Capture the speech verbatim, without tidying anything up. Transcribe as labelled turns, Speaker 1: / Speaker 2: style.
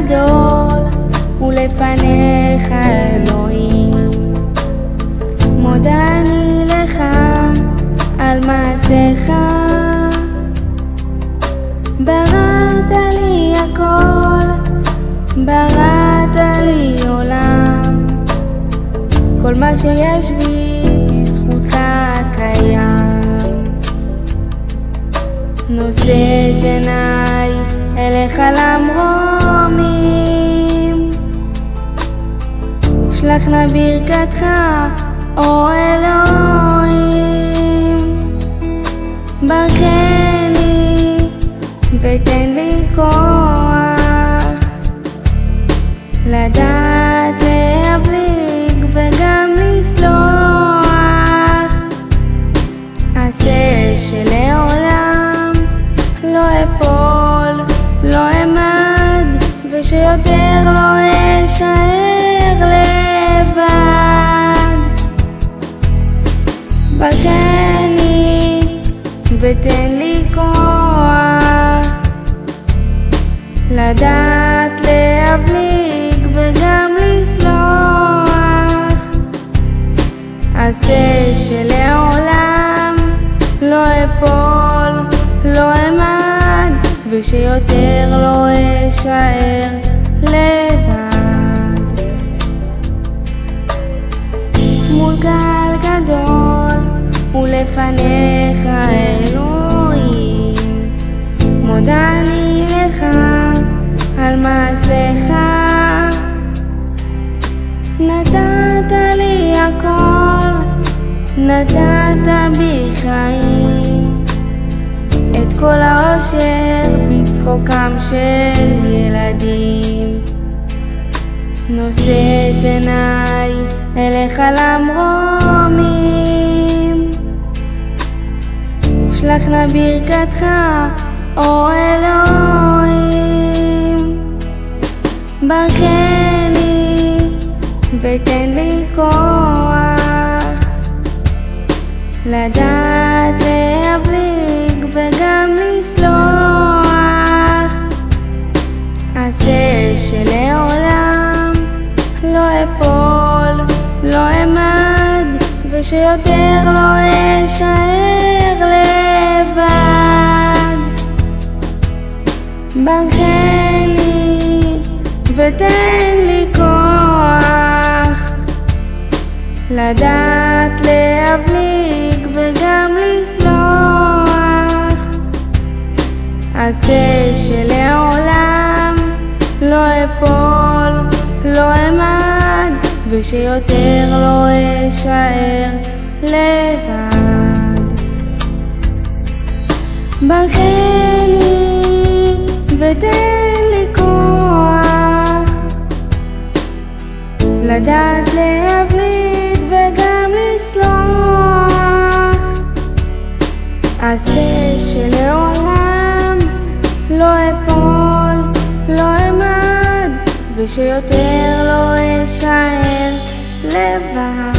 Speaker 1: גדול ולפניך אלוהים, מודה אני לך על מעשיך. בראת לי הכל, בראת לי עולם, כל מה שיש בי בזכותך קיים. נושא את עיניי אליך למרומים, שלח נא ברכתך או אלוהים. ברכני ותן לי כוח לדעת להבליג וגם לסלוח. עשה שלעולם לא אפול, לא אמד, ושיותר לא אשאר לבד. ברכני ותן לי כוח לדעת להבליג וגם לסלוח. עשה שלעולם לא אפול, לא אמד, ושיותר לא אשאר לבד. מול קהל גדול ולפניך אלוהים, מודה אני לך על מעשיך. נתת לי הכל, נתת בי חיים, את כל העושר בצחוקם של ילדים. נושא את עיניי אליך למרומים, שלח נא ברכתך או אלוהים. ברכני ותן לי כוח לדעת להבליג וגם לסלוח. עשה שלעולם לא אפול, לא אמד, ושיותר לא אשאר לבד. ברכני ותן לי כוח לדעת להבליג וגם לסלוח. עשה שלעולם לא אפול, לא אמד, ושיותר לא אשאר לבד. ברכני ותן לי כוח לדעת להבליג וגם לסלוח. עשה שלעולם לא אפול, לא אמד, ושיותר לא אשאר לבד.